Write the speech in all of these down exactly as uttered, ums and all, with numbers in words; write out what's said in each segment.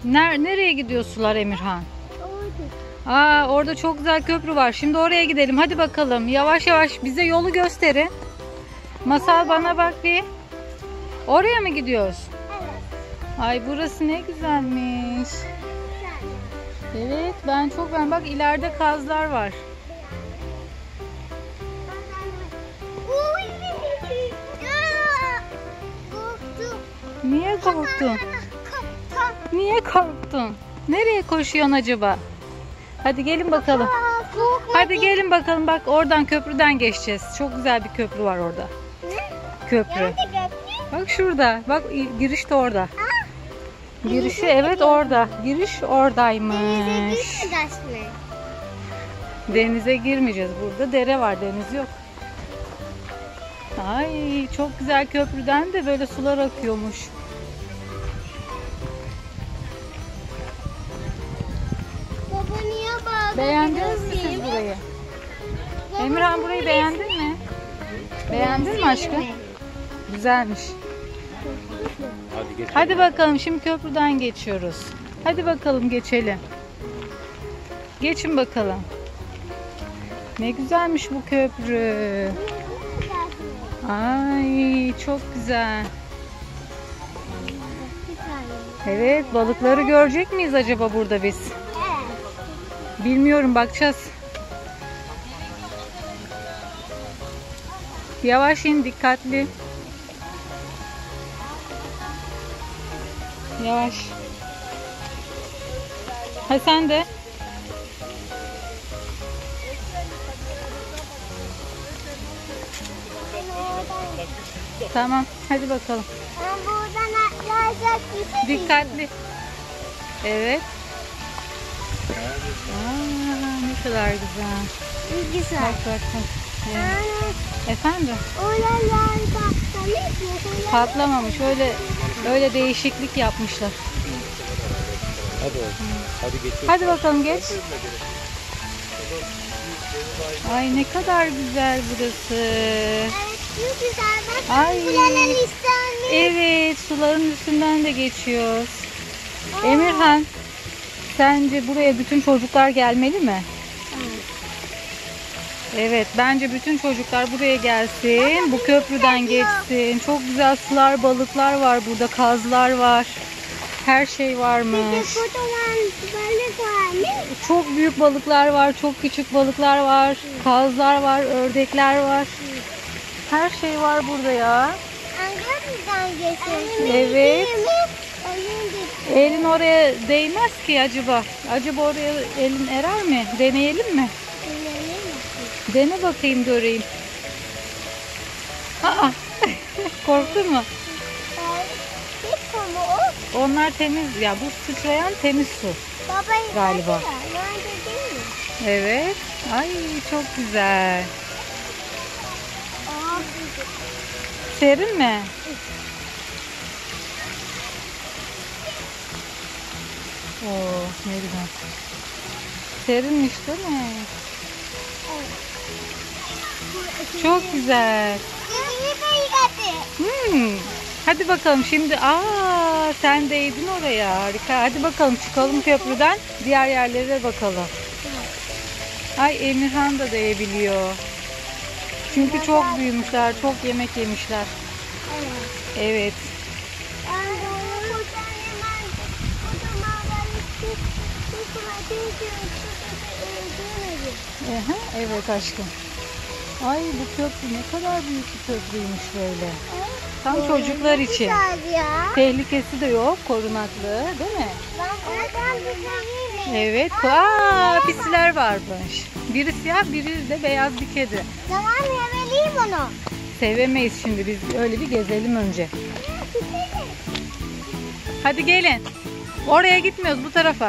Ner nereye gidiyor sular Emirhan? Orada. Aa, orada çok güzel köprü var. Şimdi oraya gidelim. Hadi bakalım. Yavaş yavaş bize yolu gösterin. Masal bana bak bir. Oraya mı gidiyoruz? Evet. Ay burası ne güzelmiş. Evet ben çok ben bak ileride kazlar var. Niye korktun? Niye korktun? Nereye koşuyorsun acaba? Hadi gelin bakalım. Hadi gelin bakalım bak oradan köprüden geçeceğiz. Çok güzel bir köprü var orada. Köprü. Bak şurada. Bak giriş de orada. Girişi evet orada. Giriş oradaymış. Denize girmeyeceğiz. Burada dere var, deniz yok. Ay çok güzel, köprüden de böyle sular akıyormuş. Baba niye bağırdın? Beğendiniz mi siz burayı? Emirhan burayı beğendin mi? Beğendin mi aşkım? Güzelmiş. Hadi geç. Hadi bakalım şimdi köprüden geçiyoruz. Hadi bakalım geçelim. Geçin bakalım. Ne güzelmiş bu köprü. Ay çok güzel. Evet balıkları görecek miyiz acaba burada biz? Bilmiyorum, bakacağız. Yavaş in, dikkatli. Yavaş. Ha sen de. Tamam hadi bakalım. Ben buradan atlayacak bir şey Dikkatli. Evet. Aa, ne kadar güzel. Güzel. Bak bak bak. Evet. Efendim? Oralar patlamış. Patlamamış. Öyle öyle değişiklik yapmışlar. Hadi oğlum. Hadi geç. Hadi bakalım geç. Ay ne kadar güzel burası. Evet, çok güzel. Bak, Ay. buranın üstünden. Evet, suların üstünden de geçiyoruz. Emirhan, sence buraya bütün çocuklar gelmeli mi? Evet, bence bütün çocuklar buraya gelsin. Bu köprüden geçsin. Çok güzel sular, balıklar var burada, kazlar var. Her şey Bir de varmış. kocaman balık varmış. Çok büyük balıklar var, çok küçük balıklar var. Kazlar var, ördekler var. Her şey var burada ya. Ankara'dan geçiyorsun. Evet. Elin oraya değmez ki acaba. Acaba oraya elin erer mi? Deneyelim mi? Dene bakayım, göreyim. Aa, korktun mu? Onlar temiz ya. Bu sıçrayan temiz su. Galiba. Evet. Ay çok güzel. Serin mi? Oo, ne güzel. Serinmiş değil mi? Çok güzel. Hmm. Hadi bakalım şimdi. Aa, sen değdin oraya. Harika. Hadi bakalım çıkalım köprüden. Diğer yerlere bakalım. Ay Emirhan da değebiliyor. Çünkü çok büyümüşler. Çok yemek yemişler. Evet. Aha, evet aşkım. Ay bu köprü ne kadar büyük bir köprüymüş böyle. Tam çocuklar için. Tehlikesi de yok, korunaklı, değil mi? Evet. Aa, pisiler varmış. Biri siyah, biri de beyaz bir kedi. Tamam, yemeliyim onu. Sevemeyiz şimdi, biz öyle bir gezelim önce. Hadi gelin. Oraya gitmiyoruz, bu tarafa.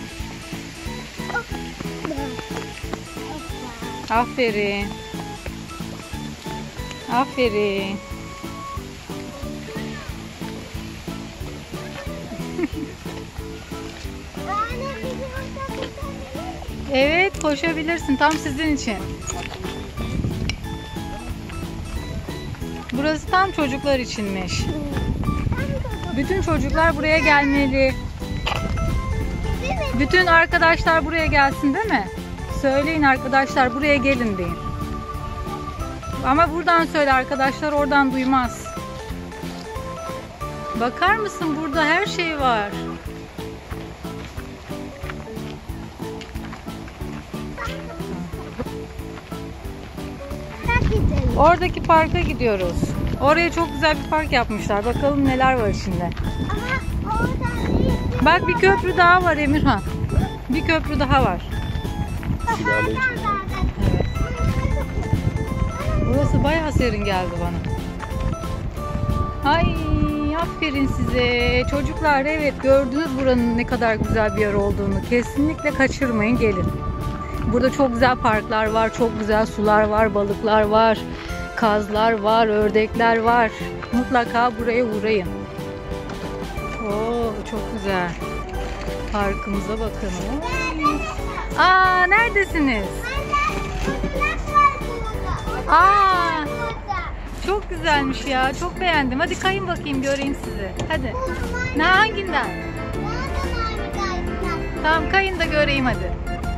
Aferin. Aferin. Evet, koşabilirsin. Tam sizin için. Burası tam çocuklar içinmiş. Bütün çocuklar buraya gelmeli. Bütün arkadaşlar buraya gelsin değil mi? Söyleyin arkadaşlar buraya gelin deyin. Ama buradan söyle arkadaşlar, oradan duymaz. Bakar mısın, burada her şey var. Oradaki parka gidiyoruz. Oraya çok güzel bir park yapmışlar. Bakalım neler var içinde. Bak bir köprü daha var Emirhan. Bir köprü daha var. Şelale için. Evet. Burası bayağı serin geldi bana. Ay aferin size. Çocuklar, evet gördünüz buranın ne kadar güzel bir yer olduğunu. Kesinlikle kaçırmayın, gelin. Burada çok güzel parklar var. Çok güzel sular var. Balıklar var. Kazlar var. Ördekler var. Mutlaka buraya uğrayın. Oo, çok güzel. Parkımıza bakın. Oo. Aa, neredesiniz? Aa, çok güzelmiş ya. Çok beğendim. Hadi kayın bakayım, göreyim sizi. Hadi. Ne, hanginden? Tamam, kayın da göreyim hadi.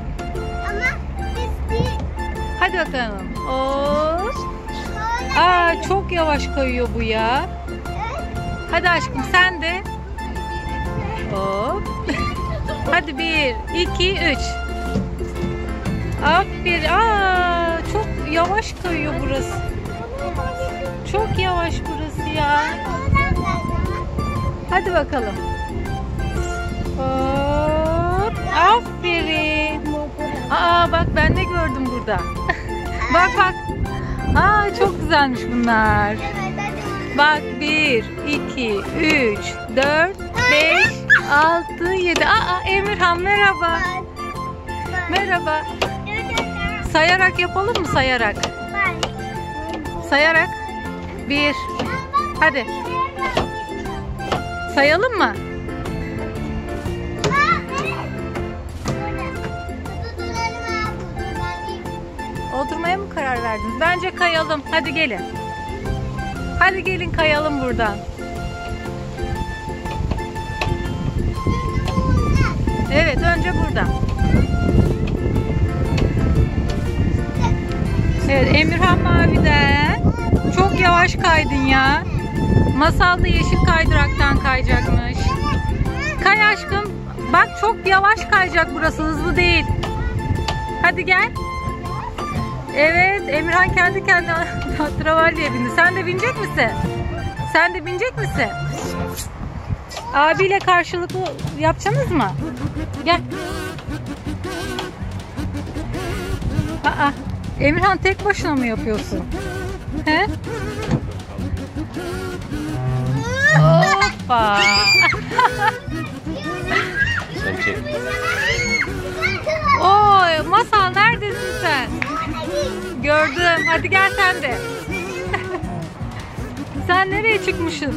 Hadi bakalım. Oo. Aa, çok yavaş kayıyor bu ya. Hadi aşkım sen de. Hop. Hadi bir, iki, üç. Aferin. Aa, çok yavaş kayıyor burası. Çok yavaş burası ya. Hadi bakalım. Hop. Aferin. Aa, bak ben de gördüm burada. Bak bak. Aa, çok güzelmiş bunlar. Bak bir, iki, üç, dört, beş, altı, yedi. Aa, Emirhan merhaba. Merhaba. Sayarak yapalım mı, sayarak? Sayarak. Bir. Hadi. Sayalım mı? Oturmaya mı karar verdiniz? Bence kayalım. Hadi gelin. Hadi gelin kayalım buradan. Evet, önce buradan. Evet, Emirhan Mavi'den. Çok yavaş kaydın ya. Masal da yeşil kaydıraktan kayacakmış. Kay aşkım. Bak çok yavaş kayacak burası, hızlı değil. Hadi gel. Evet, Emirhan kendi kendine travalliye bindi. Sen de binecek misin? Sen de binecek misin? Abiyle karşılıklı yapacaksınız mı? Gel. Aa, Emirhan tek başına mı yapıyorsun? He? Hoppa. Sen çek. Oy, Masal neredesin sen? Gördüm. Hadi gel sen de. Sen nereye çıkmışsın?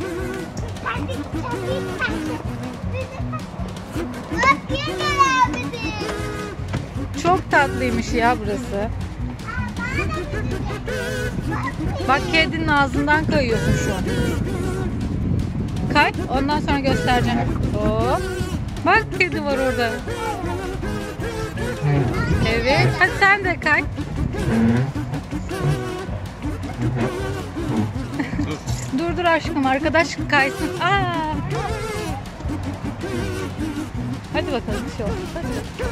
Çok tatlıymış ya burası. Bak kedinin ağzından kayıyorsun şu an. Kay, ondan sonra göstereceğim. Hop. Bak kedi var orada. Evet, hadi sen de kay. Dur dur aşkım, arkadaş kaysın. Aa. Hadi bakalım, bir şey olmaz. Hadi.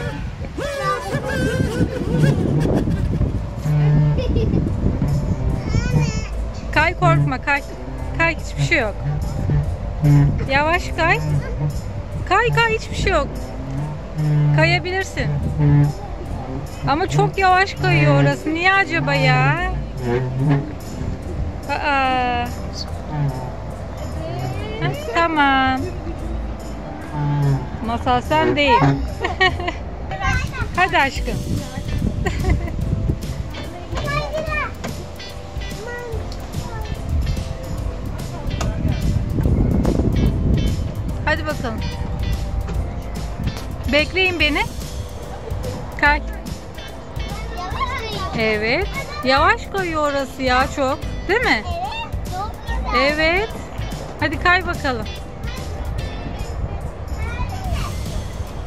Kay, korkma, kay. Kay, hiçbir şey yok. Yavaş kay. Kay kay, hiçbir şey yok. Kayabilirsin. Ama çok yavaş kayıyor orası. Niye acaba ya? Aa. Heh, tamam. Masal sen değil. Hadi aşkım. Hadi bakalım. Bekleyin beni. Kay. Evet. Yavaş kayıyor orası ya çok. Değil mi? Evet. Hadi kay bakalım.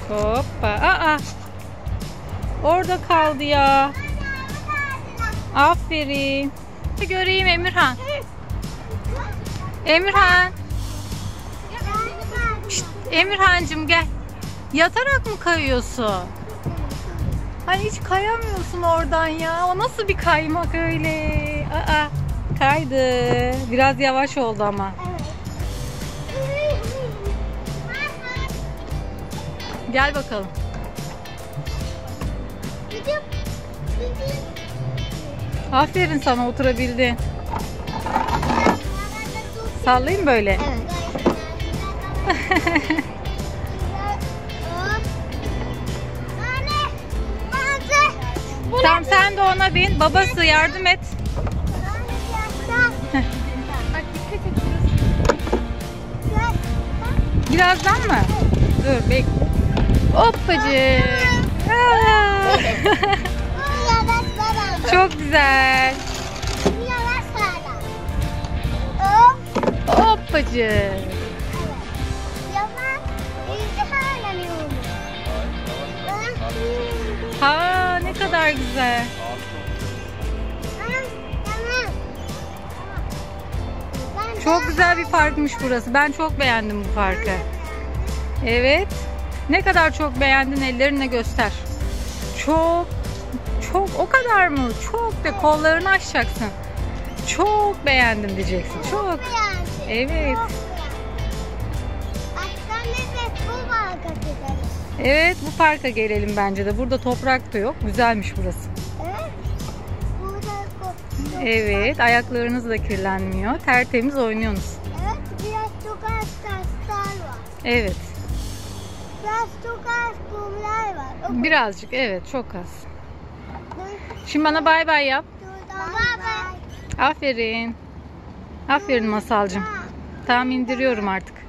Hoppa. Aa. Orada kaldı ya. Aferin. Göreyim Emirhan. Emirhan. Şşt, Emirhancığım gel. Yatarak mı kayıyorsun? Hani hiç kayamıyorsun oradan ya. O nasıl bir kaymak öyle? Aa, kaydı. Biraz yavaş oldu ama. Gel bakalım. Aferin sana, oturabildin. Sallayayım böyle. Tamam, sen de ona bin. Babası yardım et. Birazdan mı? Dur bekle. Hoppacık. Aa. Çok güzel. Hoppacık. Ha, ne kadar güzel. Çok güzel bir parkmış burası. Ben çok beğendim bu parkı. Evet. Ne kadar çok beğendin, ellerinle göster. Çok çok o kadar mı? Çok de kollarını açacaksın. Çok beğendim diyeceksin. Çok. Evet. Evet, bu parka gelelim bence de. Burada toprak da yok. Güzelmiş burası. Evet, ayaklarınız da kirlenmiyor. Tertemiz oynuyorsunuz. Evet, biraz çok az taşlar var. Evet. Biraz çok az kumlar var. O Birazcık, evet, çok az. Şimdi bana bay bay yap. Bye bye. Aferin. Aferin Masalcığım. Tamam, indiriyorum artık.